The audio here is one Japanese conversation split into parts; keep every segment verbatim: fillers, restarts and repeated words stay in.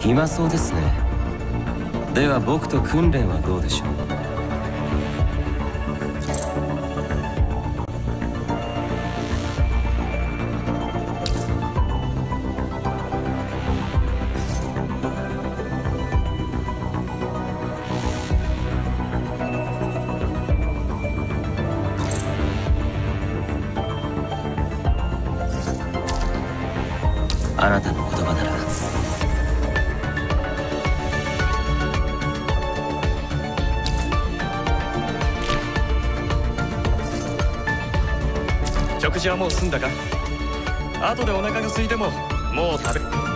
暇そうですね。では僕と訓練はどうでしょう。あなたの言葉なら。 食事はもう済んだか？後でお腹が空いてももう食べ。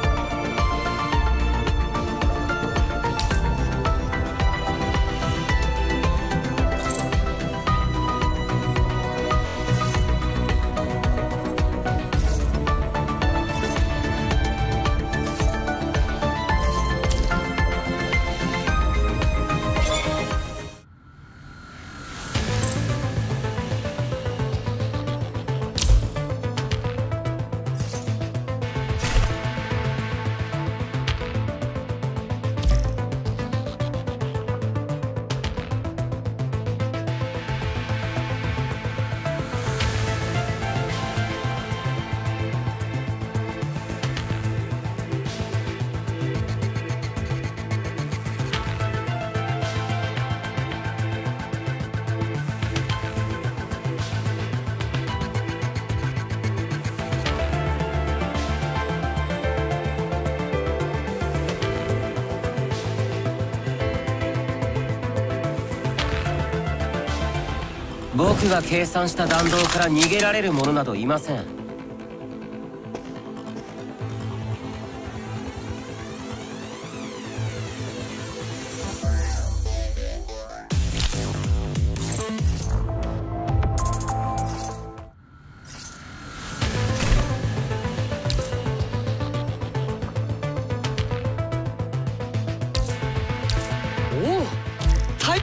僕が計算した弾道から逃げられる者などいません。 おお、はい。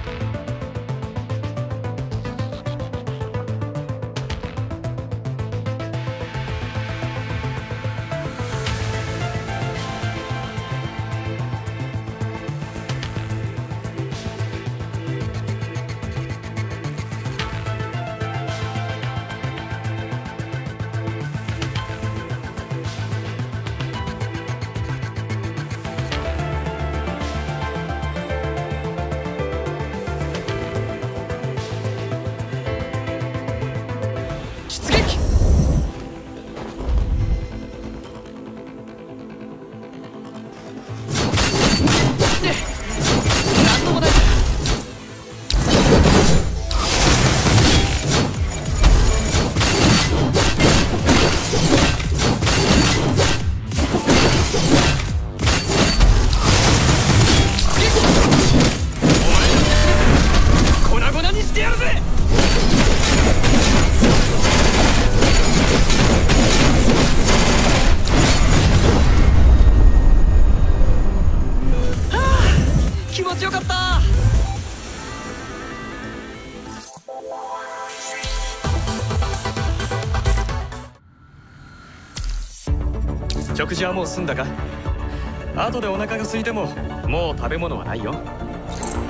食事はもう済んだか？後でお腹が空いてももう食べ物はないよ。